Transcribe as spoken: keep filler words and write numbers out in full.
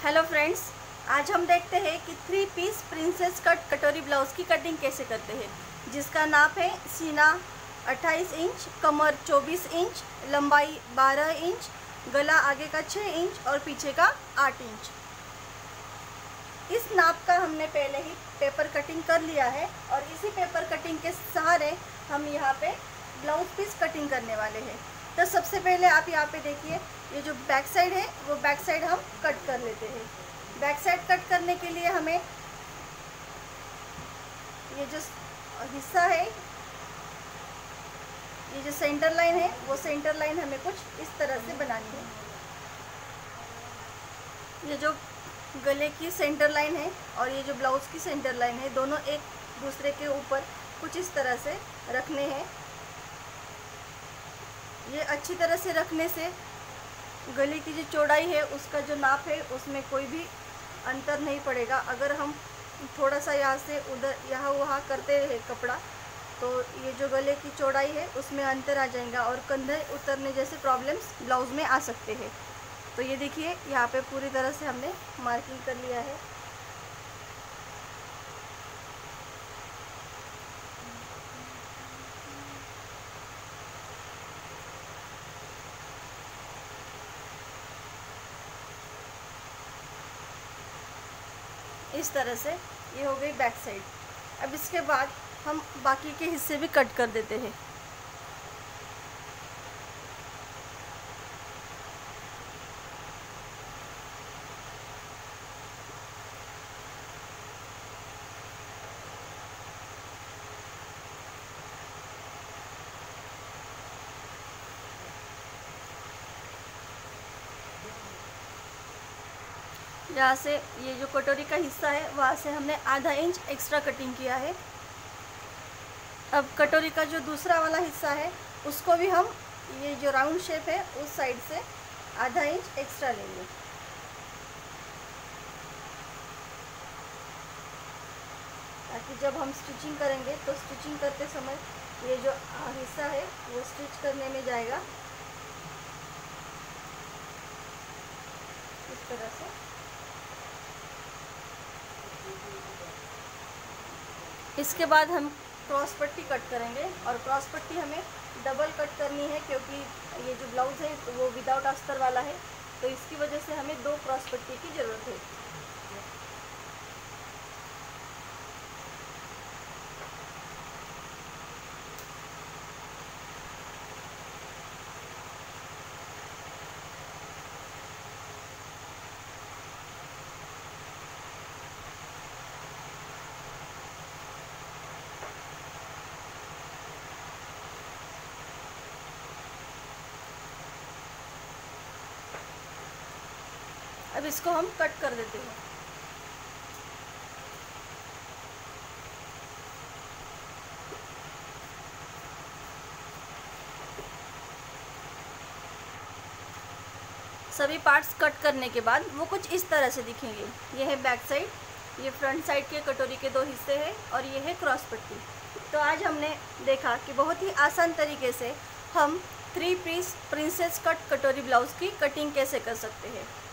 Hello friends, आज हम देखते हैं कि थ्री पीस प्रिंसेस कट कटोरी ब्लाउज़ की कटिंग कैसे करते हैं, जिसका नाप है सीना अट्ठाईस इंच, कमर चौबीस इंच, लंबाई बारह इंच, गला आगे का छः इंच और पीछे का आठ इंच। इस नाप का हमने पहले ही पेपर कटिंग कर लिया है और इसी पेपर कटिंग के सहारे हम यहाँ पे ब्लाउज़ पीस कटिंग करने वाले हैं। तो सबसे पहले आप यहाँ पे देखिए, ये जो बैक साइड है वो बैक साइड हम कट कर लेते हैं। बैक साइड कट करने के लिए हमें ये जो हिस्सा है, ये जो सेंटर लाइन है, वो सेंटर लाइन हमें कुछ इस तरह से बनानी है। ये जो गले की सेंटर लाइन है और ये जो ब्लाउज़ की सेंटर लाइन है, दोनों एक दूसरे के ऊपर कुछ इस तरह से रखने हैं। ये अच्छी तरह से रखने से गले की जो चौड़ाई है, उसका जो नाप है, उसमें कोई भी अंतर नहीं पड़ेगा। अगर हम थोड़ा सा यहाँ से उधर यहाँ वहाँ करते रहे कपड़ा, तो ये जो गले की चौड़ाई है उसमें अंतर आ जाएगा और कंधे उतरने जैसे प्रॉब्लम्स ब्लाउज़ में आ सकते हैं। तो ये देखिए, यहाँ पे पूरी तरह से हमने मार्किंग कर लिया है। इस तरह से ये हो गई बैक साइड। अब इसके बाद हम बाकी के हिस्से भी कट कर देते हैं। यहाँ से ये जो कटोरी का हिस्सा है, वहाँ से हमने आधा इंच एक्स्ट्रा कटिंग किया है। अब कटोरी का जो दूसरा वाला हिस्सा है, उसको भी हम ये जो राउंड शेप है उस साइड से आधा इंच एक्स्ट्रा लेंगे, ताकि जब हम स्टिचिंग करेंगे तो स्टिचिंग करते समय ये जो हिस्सा है वो स्टिच करने में जाएगा। इस तरह से इसके बाद हम क्रॉस पट्टी कट करेंगे और क्रॉस पट्टी हमें डबल कट करनी है, क्योंकि ये जो ब्लाउज़ है तो वो विदाउट अस्तर वाला है, तो इसकी वजह से हमें दो क्रॉस पट्टी की ज़रूरत है। अब इसको हम कट कर देते हैं। सभी पार्ट्स कट करने के बाद वो कुछ इस तरह से दिखेंगे। ये है बैक साइड, ये फ्रंट साइड के कटोरी के दो हिस्से हैं और ये है क्रॉस पट्टी। तो आज हमने देखा कि बहुत ही आसान तरीके से हम थ्री पीस प्रिंसेस कट कटोरी ब्लाउज़ की कटिंग कैसे कर सकते हैं।